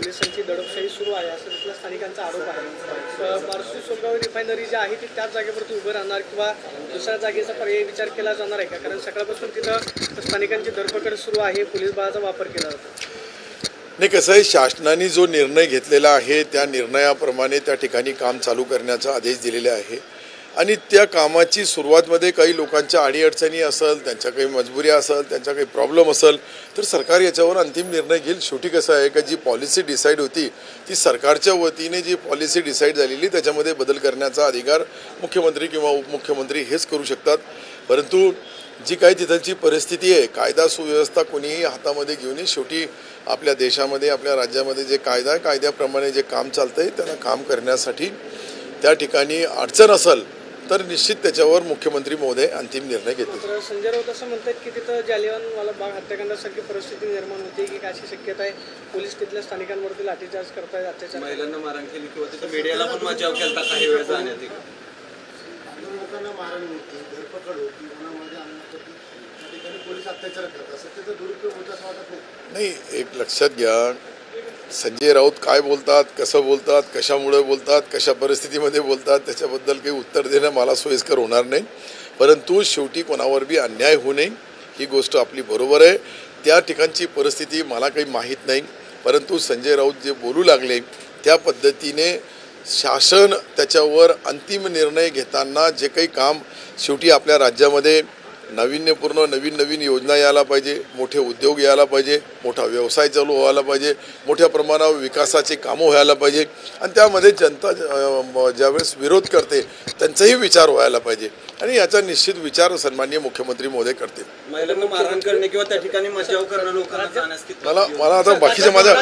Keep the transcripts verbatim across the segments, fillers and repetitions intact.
पोलिसांची दडपशाही सुरू आहे असं तिथल्या स्थानिकांचा आरोप आहे। बारसू सोनगाव रिफायनरी जी आहे ती त्याच जागेवरती उभं राहणार किंवा दुसऱ्या जागेचा पर्याय विचार केला जाणार आहे का? कारण सकाळपासून तिथं स्थानिकांची धरपकड सुरू आहे, पोलीस बळाचा वापर केला जातो। नाही, कसं आहे, शासनाने जो निर्णय घेतलेला आहे त्या निर्णयाप्रमाणे त्या ठिकाणी काम चालू करण्याचा आदेश दिलेला आहे आणि त्या कामाची सुरुवातमध्ये काही लोकांच्या अडीअडचणी असेल, त्यांच्या काही मजबुरी असेल, त्यांचा काही प्रॉब्लेम असेल तर सरकार याच्यावर अंतिम निर्णय घेईल। शेवटी कसं आहे का जी पॉलिसी डिसाईड होती ती सरकारच्या वतीने जी पॉलिसी डिसाईड झालेली त्याच्यामध्ये बदल करण्याचा अधिकार मुख्यमंत्री किंवा उपमुख्यमंत्री हेच करू शकतात। परंतु जी काही तिथलची परिस्थिती आहे, कायदा सुव्यवस्था कोणीही हातामध्ये घेऊन शेवटी आपल्या देशामध्ये आपल्या राज्यामध्ये जे कायदा आहे कायद्याप्रमाणे जे काम चालतंय त्यांना काम करण्यासाठी त्या ठिकाणी अडचण असेल तर निश्चित त्याच्यावर मुख्यमंत्री महोदय अंतिम निर्णय घेतील। संजय राऊत असं म्हणतात की तिथं जालियनवाला बाग हत्याकांडासारखी परिस्थिती निर्माण होते की अशी शक्यता आहे, पोलीस तिथल्या स्थानिकांवरती लाठीचार्ज करतायत, अत्याचार महिलांना मारहाण केली किंवा तिथं मीडियाला पण मजाव केला काही वेळ जाण्यात लोकांना मारहाण होती, धरपकड होती, पोलीस अत्याचार करतात, सत्तेचा दुरुपयोग होत असं वाटत नाही? नाही, एक लक्षात घ्या, संजय राऊत काय बोलतात, कसं बोलतात, कशामुळे बोलतात, कशा परिस्थितीमध्ये बोलतात त्याच्याबद्दल काही उत्तर देणं मला सोयीस्कर होणार नाही। परंतु शेवटी कोणावर बी अन्याय होऊ नये ही गोष्ट आपली बरोबर आहे। त्या ठिकाणची परिस्थिती मला काही माहीत नाही, परंतु संजय राऊत जे बोलू लागले त्या पद्धतीने शासन त्याच्यावर अंतिम निर्णय घेताना जे काही काम शेवटी आपल्या राज्यामध्ये नाविन्यपूर्ण नवीन नवीन योजना यायला पाहिजे, मोठे उद्योग यायला पाहिजे, मोठा व्यवसाय चालू व्हायला पाहिजे, मोठ्या प्रमाणावर विकासाचे कामं व्हायला पाहिजे आणि त्यामध्ये जनता ज्यावेळेस विरोध करते त्यांचाही विचार व्हायला पाहिजे आणि याचा निश्चित विचार सन्माननीय मुख्यमंत्री महोदय करतील। महिलांना मारहाण करणे किंवा त्या ठिकाणी मजाव करणं लोकांना जाण्यास मला मला आता बाकीच्या माझ्या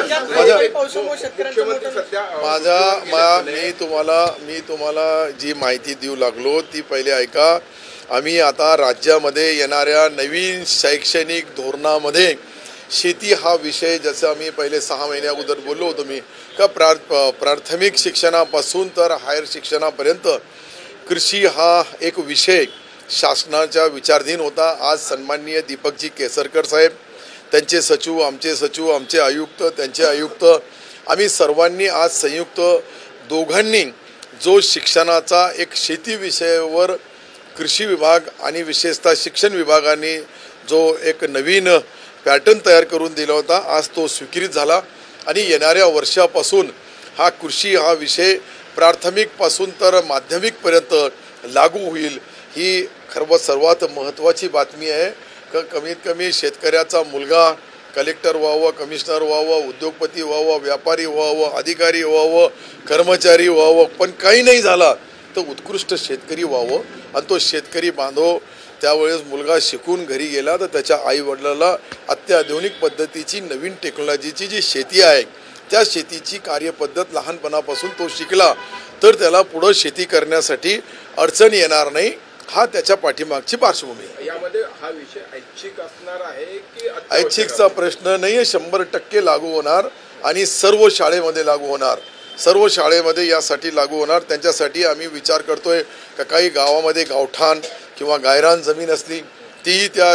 माझ्या माझ्या मी तुम्हाला मी तुम्हाला जी माहिती देऊ लागलो ती पहिले ऐका। आम्ही आता राज्यामध्ये येणाऱ्या नवीन शैक्षणिक धोरणामध्ये शेती हा विषय, जसं आम्ही पहिले सहा महिन्या अगोदर बोललो होतो मी का प्रा प्राथमिक शिक्षणापासून तर हायर शिक्षणापर्यंत कृषी हा एक विषय शासनाच्या विचाराधीन होता। आज सन्माननीय दीपकजी केसरकर साहेब, त्यांचे सचिव, आमचे सचिव, आमचे आयुक्त, त्यांचे आयुक्त, आम्ही सर्वांनी आज संयुक्त दोघांनी जो शिक्षणाचा एक शेती विषयावर कृषी विभाग आणि विशेषतः शिक्षण विभागाने जो एक नवीन पॅटर्न तयार करून दिला होता, आज तो स्वीकृत झाला आणि येणाऱ्या वर्षापासून हा कृषी हा विषय प्राथमिकपासून तर माध्यमिकपर्यंत लागू होईल। ही खरं सर्वात महत्त्वाची बातमी आहे का कमीत कमी शेतकऱ्याचा मुलगा कलेक्टर व्हावं, कमिशनर व्हावं, उद्योगपती व्हावं, व्यापारी व्हावं, अधिकारी व्हावं, कर्मचारी व्हावं, पण काही नाही झाला तर उत्कृष्ट शेतकरी व्हावं आणि तो शेतकरी बांधव त्यावेळेस मुलगा शिकून घरी गेला तर त्याच्या आईवडिलाला अत्याधुनिक पद्धतीची नवीन टेक्नॉलॉजीची जी शेती आहे त्या शेतीची कार्यपद्धत लहानपणापासून तो शिकला तर त्याला पुढं शेती करण्यासाठी अडचण येणार नाही। हा त्याच्या पाठीमागची पार्श्वभूमी आहे। यामध्ये हा विषय ऐच्छिक असणार आहे की ऐच्छिकचा प्रश्न नाही आहे, शंभर टक्के लागू होणार आणि सर्व शाळेमध्ये लागू होणार, सर्व शाळेमध्ये यासाठी लागू होणार। त्यांच्यासाठी आम्ही विचार करतोय का काही गावामध्ये गावठाण किंवा गायरान जमीन असली ती त्या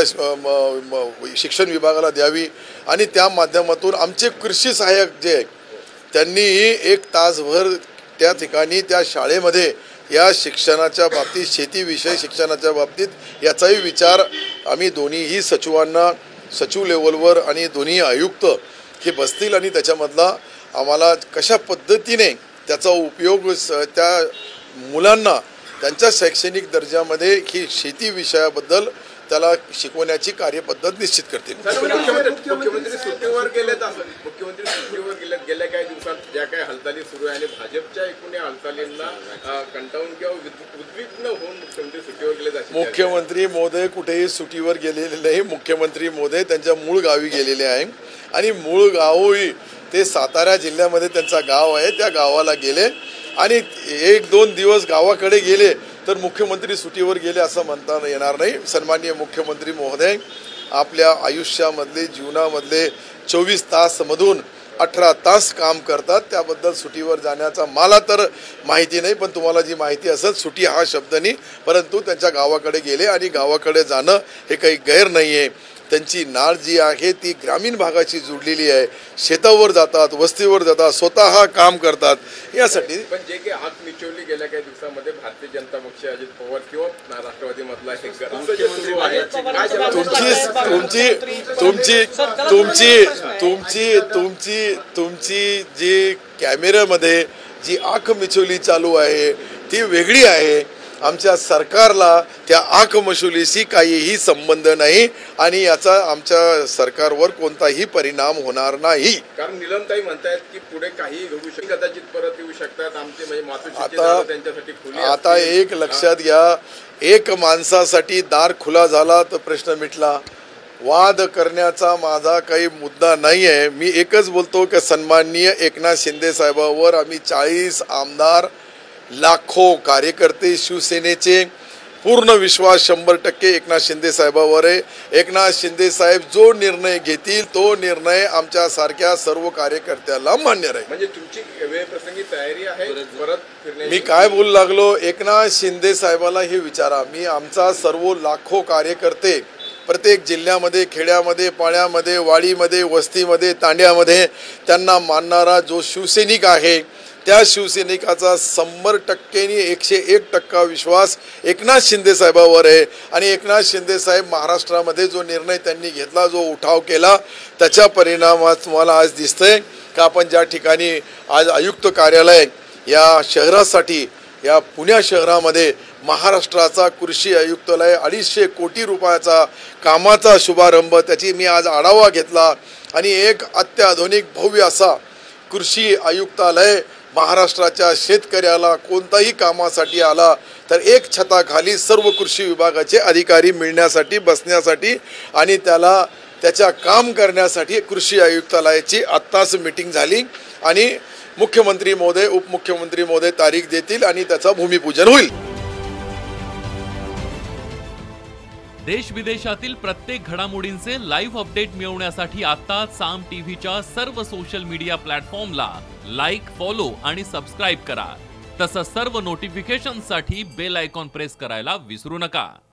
शिक्षण विभागाला द्यावी आणि त्या माध्यमातून आमचे कृषी सहाय्यक जे आहेत त्यांनी एक तासभर त्या ठिकाणी त्या शाळेमध्ये या शिक्षणाच्या बाबतीत शेतीविषयी शिक्षणाच्या बाबतीत याचाही विचार आम्ही दोन्हीही सचिवांना सचिव लेवलवर आणि दोन्ही आयुक्त हे बसतील आणि त्याच्यामधला आम्हाला कशा पद्धतीने त्याचा उपयोग त्या मुलांना त्यांच्या शैक्षणिक दर्जामध्ये ही शेती विषयाबद्दल त्याला शिकवण्याची कार्यपद्धत निश्चित करतील। मुख्यमंत्री सुट्टीवर गेलेत मुख्यमंत्री सुट्टीवर गेले गेल्या काही दिवसात ज्या काही हालचाली सुरू आहे आणि भाजपच्या एकूण हालचालींना कंटाळून किंवा उद्विग्न होऊन मुख्यमंत्री सुट्टीवर गेले जाते। मुख्यमंत्री महोदय कुठेही सुट्टीवर गेलेले नाही, मुख्यमंत्री महोदय त्यांच्या मूळ गावी गेलेले आहे आणि मूळ गावही ते सातारा जिल्ह्यामध्ये त्यांचा गाव आहे, त्या गावाला गेले आणि एक दोन दिवस गावाकडे गेले तर मुख्यमंत्री सुट्टीवर गेले असं म्हणता येणार नाही। सन्माननीय मुख्यमंत्री महोदय आपल्या आयुष्यामधले जीवनामधले चोवीस तासमधून अठरा तास काम करतात, त्याबद्दल सुट्टीवर जाण्याचा मला तर माहिती नाही, पण तुम्हाला जी माहिती असेल सुट्टी हा शब्द नाही, परंतु त्यांच्या गावाकडे गेले आणि गावाकडे जाणं हे काही गैर नाही आहे। त्यांची नाळ जी आहे ती ग्रामीण भागाशी जुडलेली आहे. शेतावर जातात, वस्तीवर जातात, स्वतः काम करतात यासाठी. पण जे काही आग मिचवली गेल्या काही दिवसामध्ये भारतीय जनता पक्ष, अजित पवार किंवा राष्ट्रवादी मधला हे गरज जे सुरू आहे, काय त्याला- तुमची तुमची तुमची तुमची तुमची तुमची तुमची जी कॅमेऱ्यामध्ये जी आग मिचवली चालू आहे ती वेगळी आहे. आमच्या सरकारला त्या आग मिचवलीशी काहीही संबंध नाही आणि याचा आमच्या सरकारवर कोणताही परिणाम होणार नाही. कारण निलमताई म्हणतायत की पुढे काही घडू शकते, कदाचित परत येऊ शकतात आमचे, म्हणजे मातोश्रीचे आता दार त्यांच्यासाठी खुले आता असतील. एक लक्षात घ्या, एक माणसासाठी दार खुला झाला तर प्रश्न मिटला. वाद करण्याचा माझा काही मुद्दा नाही आहे. मी एकच बोलतो की सन्माननीय एकनाथ शिंदे साहेबांवर आम्ही चाळीस आमदार, लाखो कार्यकर्ते, शिवसेनेचे पूर्ण विश्वास शंभर टक्के एकनाथ शिंदे साहेबांवर आहे. एकनाथ शिंदे साहेब जो निर्णय घेतील तो निर्णय आमच्या सारख्या सर्व कार्यकर्त्याला मान्य राहील. म्हणजे तुमची वेळ प्रसंगी तयारी आहे परत फिरण्याची? मी काय बोलू लागलो, एकनाथ शिंदे साहेबाला हे विचारा. मी आमचा सर्व लाखो कार्यकर्ते प्रत्येक जिल्ह्यामध्ये, खेड्यामध्ये, पाड्यामध्ये, वाडीमध्ये, वस्तीमध्ये, तांड्यामध्ये त्यांना मानणारा जो शिवसैनिक आहे त्या शिवसैनिकाचा शंभर टक्केनी एकशे एक टक्का विश्वास एकनाथ शिंदे साहेबांवर आहे. आणि एकनाथ शिंदे साहेब महाराष्ट्रामध्ये जो निर्णय त्यांनी घेतला, जो उठाव केला, त्याच्या परिणामात तुम्हाला आज दिसतंय का आपण ज्या ठिकाणी आज आयुक्त कार्यालय या शहरासाठी, या पुण्या शहरामध्ये महाराष्ट्राचा कृषी आयुक्तालय अडीचशे कोटी रुपयाचा कामाचा शुभारंभ, त्याची मी आज आढावा घेतला. आणि एक अत्याधुनिक भव्य असा कृषी आयुक्तालय महाराष्ट्राच्या शेतकऱ्याला कोणताही कामासाठी आला तर एक छताखाली सर्व कृषी विभागाचे अधिकारी मिळण्यासाठी, बसण्यासाठी आणि त्याला त्याच्या काम करण्यासाठी कृषी आयुक्तालयाची आत्ताच मीटिंग झाली. आणि मुख्यमंत्री महोदय, उपमुख्यमंत्री महोदय तारीख देतील आणि त्याचा भूमिपूजन होईल. देश विदेशातील प्रत्येक घडामोडींचे लाईव्ह अपडेट मिळवण्यासाठी आता साम टीव्हीच्या सर्व सोशल मीडिया प्लॅटफॉर्मला लाईक, फॉलो आणि सबस्क्राईब करा. तसंच सर्व नोटिफिकेशनसाठी बेल आयकॉन प्रेस करायला विसरू नका.